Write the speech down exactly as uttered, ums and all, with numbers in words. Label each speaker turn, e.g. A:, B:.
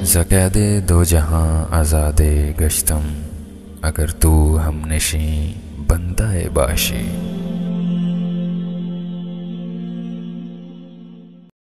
A: ज़क़ैदे दो जहां आज़ादे गश्तम, अगर तू हमनशी बंदा बाशी।